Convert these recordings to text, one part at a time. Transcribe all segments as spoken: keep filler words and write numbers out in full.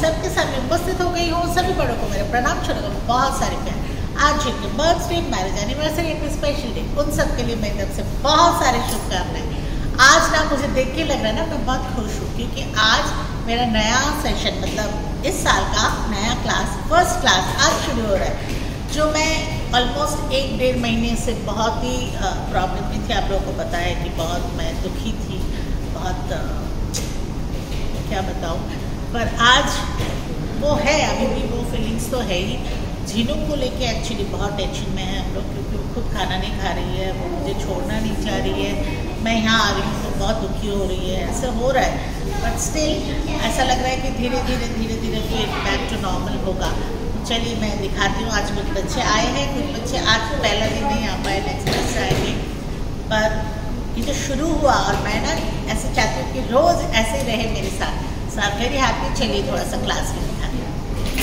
सबके सामने उपस्थित हो गई हूँ। सभी बड़ों को मेरे प्रणाम, छोटों को बहुत सारे प्यार। आज जिनके बर्थडे, मैरिज एनिवर्सरी, एक स्पेशल डे, उन सब के लिए मेरी तरफ से बहुत सारे शुभकामनाएं। आज ना मुझे देख के लग रहा है ना मैं बहुत खुश हूँ, क्योंकि आज मेरा नया सेशन, मतलब इस साल का नया क्लास, फर्स्ट क्लास आज शुरू हो रहा है, जो मैं ऑलमोस्ट एक डेढ़ महीने से बहुत ही प्रॉब्लम में थी। आप लोगों को पता है कि बहुत मैं दुखी थी, बहुत आ, क्या बताऊँ, पर आज वो है, अभी भी वो फीलिंग्स तो है ही। झीनू को लेके एक्चुअली बहुत टेंशन में है हम लोग, क्योंकि वो खुद खाना नहीं खा रही है, वो मुझे छोड़ना नहीं चाह रही है। मैं यहाँ आ रही हूँ तो बहुत दुखी हो रही है, ऐसा हो रहा है, बट स्टिल ऐसा लग रहा है कि धीरे धीरे धीरे धीरे फिर बैक टू नॉर्मल होगा। चलिए मैं दिखाती हूँ। आज कुछ बच्चे आए हैं, कुछ बच्चे आज पहला दिन नहीं आ पाए, नेक्स्ट डे से आएंगे, पर ये जो शुरू हुआ और मैं ना ऐसे चाहती हूँ कि रोज़ ऐसे ही रहे मेरे साथ। So I am very happy. चलिए थोड़ा सा क्लास में दिखाते हैं।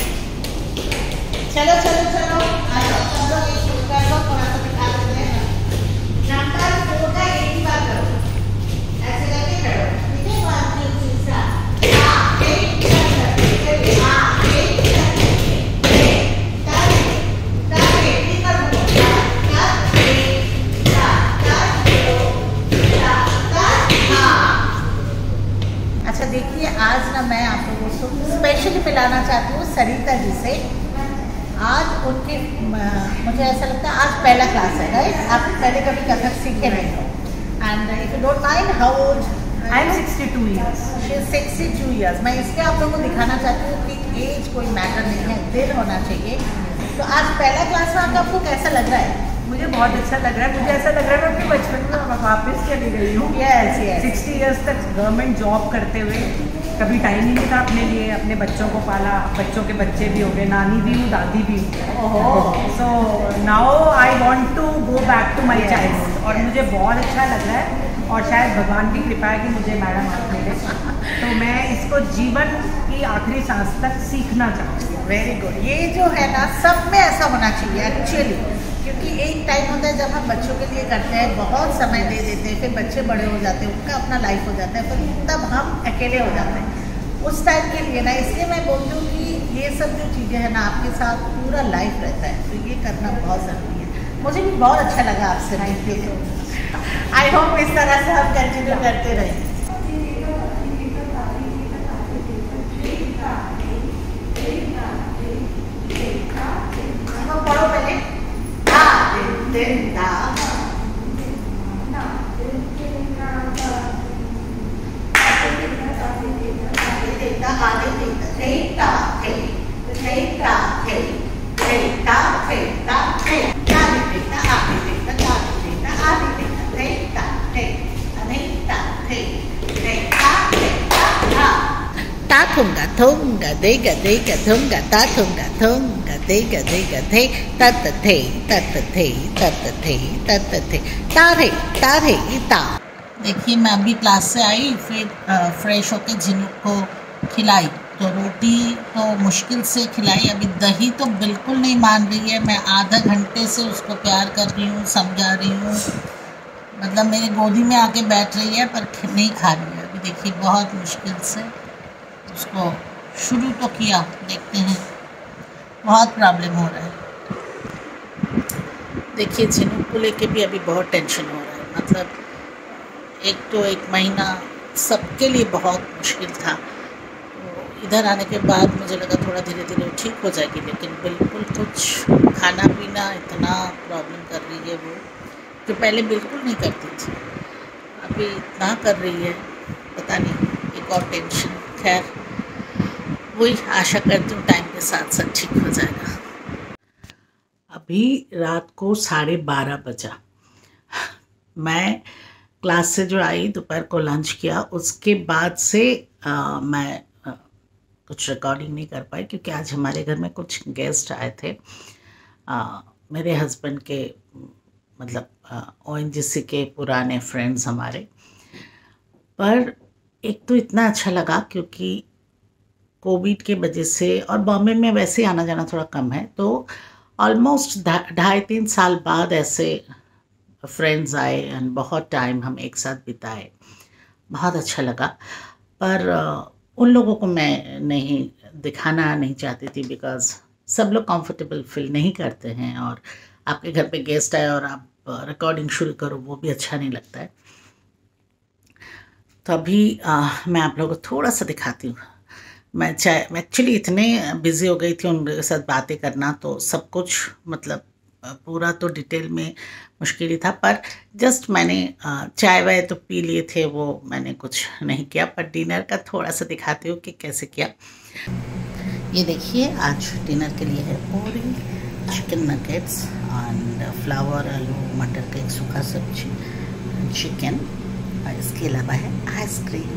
चलो चलो चलो आ जाओ, सब लोग एक शुरू कर लो, थोड़ा सा दिखा देते हैं। नंबर फोर का एक ही बार करो, ऐसे करके करो, ठीक है? One two three start. आ एक करके आ एक करके तारे तारे ठीक कर दो। तारे अच्छा देखिए, आज ना मैं आप लोगों को स्पेशली मिलाना चाहती हूँ सरिता जी से। आज उनके मुझे ऐसा लगता है आज पहला क्लास है, राइट? आप पहले कभी कथक सीखे नहीं हो। And if you don't mind, how old? I am sixty two years. She is sixty two years. मैं इसलिए आप लोगों को दिखाना चाहती हूँ कि एज कोई मैटर नहीं है, दिल होना चाहिए। तो आज पहला क्लास में आपको कैसा लग रहा है? मुझे बहुत अच्छा लग रहा है। मुझे ऐसा लग रहा है मैं अपने बचपन में वापस चली गई हूँ। Yes yes. सिक्सटी ईयर्स तक गवर्नमेंट जॉब करते हुए कभी टाइम ही नहीं था अपने लिए, अपने बच्चों को पाला, बच्चों के बच्चे भी हो गए, नानी भी हूँ, दादी भी हूँ। So now I want to go back to my childhood, और मुझे बहुत अच्छा लग रहा है। और शायद भगवान की कृपा है कि मुझे मैडम आप मिले, तो मैं इसको जीवन की आखिरी सांस तक सीखना चाहती हूँ। Very good. ये जो है ना, सब में ऐसा होना चाहिए एक्चुअली, क्योंकि एक टाइम होता है जब हम बच्चों के लिए करते हैं, बहुत समय दे देते हैं, फिर बच्चे बड़े हो जाते हैं, उनका अपना लाइफ हो जाता है, फिर तब हम अकेले हो जाते हैं उस टाइम के लिए ना। इसलिए मैं बोलती हूँ कि ये सब जो चीज़ें हैं ना, आपके साथ पूरा लाइफ रहता है, तो ये करना बहुत ज़रूरी है। मुझे भी बहुत अच्छा लगा आपसे मिलते हुए। आई होप इस तरह से हम कंटिन्यू करते रहें। पढ़ो पहले। Ta thunga thunga dega dega thunga ta thunga thunga dega dega the ta ta the ta ta the ta ta the ta ta the ta रे ta रे ता। देखिए मैं अभी क्लास से आई, फिर फ्रेश होके झिनू को खिलाई, तो रोटी तो मुश्किल से खिलाई। अभी दही तो बिल्कुल नहीं मान रही है। मैं आधा घंटे से उसको प्यार कर रही हूँ, समझा रही हूँ, मतलब मेरी गोदी में आके बैठ रही है, पर नहीं खा रही है। अभी देखिए बहुत मुश्किल से उसको शुरू तो किया, देखते हैं, बहुत प्रॉब्लम हो रहा है। देखिए झिनू को लेके भी अभी बहुत टेंशन हो रहा है, मतलब एक तो एक महीना सबके लिए बहुत मुश्किल था। तो इधर आने के बाद मुझे लगा थोड़ा धीरे धीरे ठीक हो जाएगी, लेकिन बिल्कुल कुछ खाना पीना इतना प्रॉब्लम कर रही है वो, जो पहले बिल्कुल नहीं करती थी, अभी इतना कर रही है, पता नहीं, एक और टेंशन। खैर वही आशा करती हूँ टाइम के साथ साथ ठीक हो जाएगा। अभी रात को साढ़े बारह बजा। मैं क्लास से जो आई, दोपहर को लंच किया, उसके बाद से आ, मैं आ, कुछ रिकॉर्डिंग नहीं कर पाई, क्योंकि आज हमारे घर में कुछ गेस्ट आए थे, आ, मेरे हस्बैंड के, मतलब ओ एन जी सी के पुराने फ्रेंड्स हमारे। पर एक तो इतना अच्छा लगा, क्योंकि कोविड के वजह से और बॉम्बे में वैसे आना जाना थोड़ा कम है, तो ऑलमोस्ट ढाई तीन साल बाद ऐसे फ्रेंड्स आए एंड बहुत टाइम हम एक साथ बिताए, बहुत अच्छा लगा। पर उन लोगों को मैं नहीं दिखाना नहीं चाहती थी, बिकॉज़ सब लोग कंफर्टेबल फील नहीं करते हैं, और आपके घर पे गेस्ट आए और आप रिकॉर्डिंग शुरू करो, वो भी अच्छा नहीं लगता है। तो अभी आ, मैं आप लोगों को थोड़ा सा दिखाती हूँ। मैं चाहे मैं एक्चुअली इतने बिज़ी हो गई थी उनके साथ बातें करना, तो सब कुछ मतलब पूरा तो डिटेल में मुश्किल ही था, पर जस्ट मैंने चाय वाय तो पी लिए थे, वो मैंने कुछ नहीं किया, पर डिनर का थोड़ा सा दिखाती हूँ कि कैसे किया। ये देखिए, आज डिनर के लिए है पूरी चिकन नगेट्स एंड फ्लावर आलू मटर का एक सूखा सब्जी चिकन, और इसके अलावा है आइसक्रीम।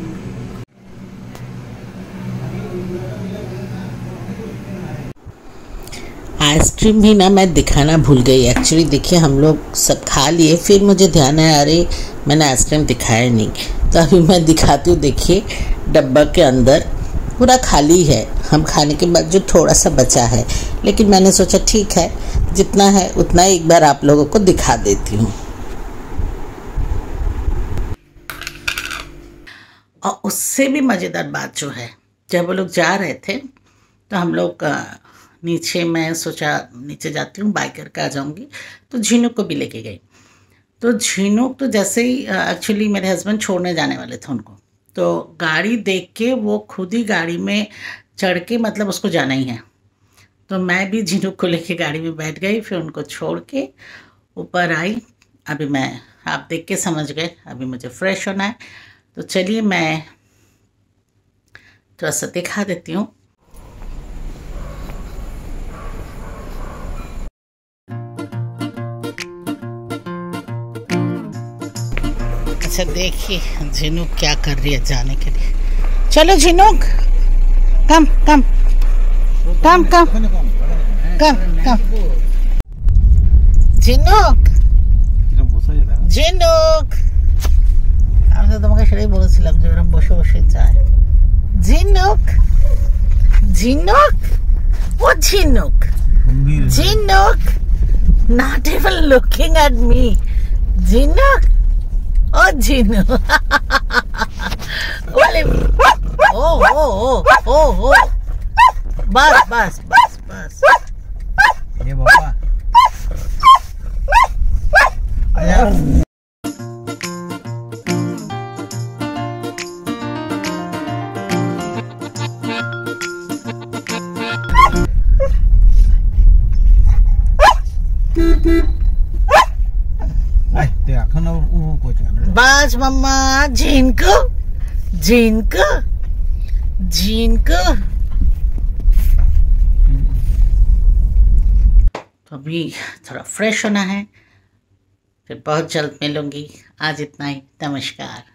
आइसक्रीम भी ना मैं दिखाना भूल गई एक्चुअली। देखिए हम लोग सब खा लिए, फिर मुझे ध्यान आया अरे मैंने आइसक्रीम दिखाया नहीं, तो अभी मैं दिखाती हूँ। देखिए डब्बा के अंदर पूरा खाली है, हम खाने के बाद जो थोड़ा सा बचा है, लेकिन मैंने सोचा ठीक है जितना है उतना एक बार आप लोगों को दिखा देती हूँ। और उससे भी मज़ेदार बात जो है, जब वो लोग जा रहे थे तो हम लोग नीचे, मैं सोचा नीचे जाती हूँ बाय करके आ जाऊँगी, तो झीनू को भी लेके गई। तो झीनू तो जैसे ही एक्चुअली मेरे हस्बैंड छोड़ने जाने वाले थे उनको, तो गाड़ी देख के वो खुद ही गाड़ी में चढ़ के मतलब उसको जाना ही है, तो मैं भी झीनू को लेके गाड़ी में बैठ गई, फिर उनको छोड़ के ऊपर आई। अभी मैं, आप देख के समझ गए, अभी मुझे फ्रेश होना है, तो चलिए मैं थोड़ा सा दिखा देती हूँ। अच्छा देखिए झिनुक क्या कर रही है जाने के लिए। चलो झिनुक, कम कम कम कम कम कम झिनुक झिनुक আমি তো তোমাকে সেটাই বলেছিলাম যে এরকম বসে বসে যায়। ঝিনুক ঝিনুক ও ঝিনুক ঝিনুক, not even looking at me, ঝিনুক ও ঝিনুক। বলে ও ও ও ও ও बस बस बस बस ये बाबा आया। बस मम्मा, झिनको झिनको झिनको। तो अभी थोड़ा फ्रेश होना है, फिर बहुत जल्द मिलूंगी। आज इतना ही, नमस्कार।